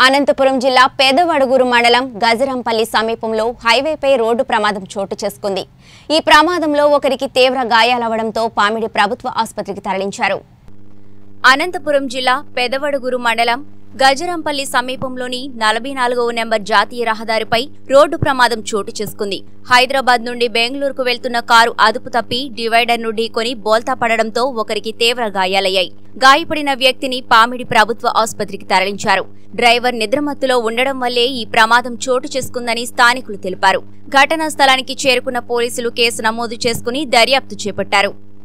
అనంతపురం జిల్లా పేదవడుగురు మండలం గజరంపల్లి సమీపంలో హైవేపై రోడ్డు ప్రమాదం చోటు చేసుకుంది. ఈ ప్రమాదంలో ఒకరికి తీవ్ర గాయాలవడంతో పామిడి ప్రభుత్వ ఆసుపత్రికి తరలించారు. అనంతపురం జిల్లా పేదవడుగురు మండలం గజరంపల్లి సమీపంలోని 44వ నెంబర్ జాతీయ రహదారిపై రోడ్డు ప్రమాదం చోటు చేసుకుంది. హైదరాబాద్ నుండి బెంగళూరుకు వెళ్తున్న కారు అదుపు తప్పి డివైడర్ ను ఢీకొని బోల్తా పడడంతో ఒకరికి తీవ్ర గాయాలయ్యాయి. గాయపడిన వ్యక్తిని పామిడి ప్రభుత్వ ఆసుపత్రికి తరలించారు. డ్రైవర్ నిద్రమత్తులో ఉండడం వల్లే ఈ ప్రమాదం చోటు చేసుకుందని స్థానికులు తెలిపారు. ఘటనా స్థలానికి చేరుకున్న పోలీసులు కేసు నమోదు చేసుకుని దర్యాప్తు చేపట్టారు.